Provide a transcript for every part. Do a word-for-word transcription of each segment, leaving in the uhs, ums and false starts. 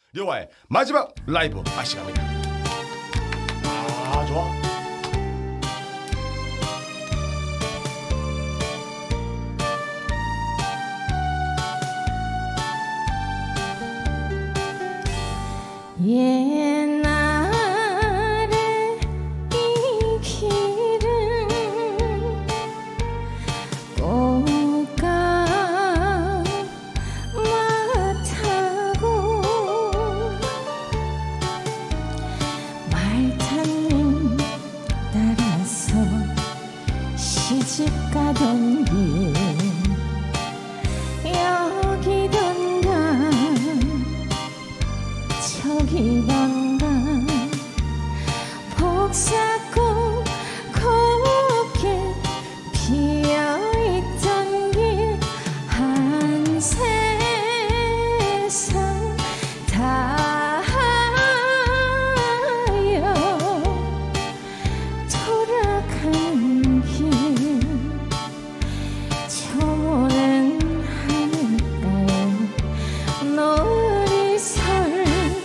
려와의 마지막 라이브 아시갑니다. 아 좋아. 옛날에 이 길은 꽃가마 타고 말타님 따라서 시집가던 길 여기던가 저기던가 복사꽃 곱게 피어있던 길 한 세상 다하여 돌아가는 길 저 모른 하늘가에 너를 설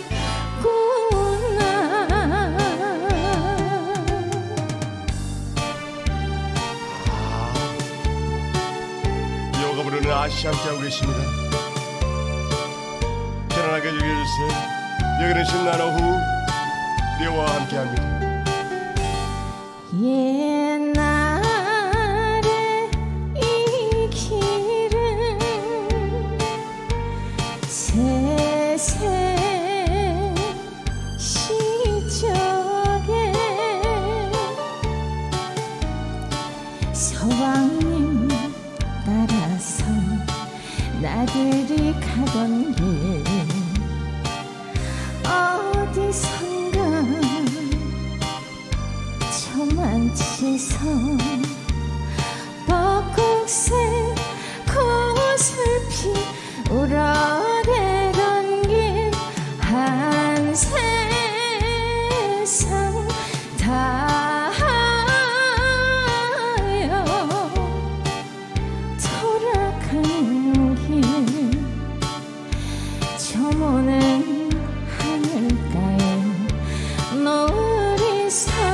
려워가 부르는 아시 함께하고 계십니다. 편안하게 즐겨주세요. 여기는 신나는 오후 려워와 함께합니다. 옛날에 이 길은 세세 시적에 서방님 따라서 나들이 가던 길 어디선가 저만치서 벚꽃새 꽃을 피 울어대던 길 한 세상 다하여 돌아가는 길 저 모는 하늘가에 노을이 서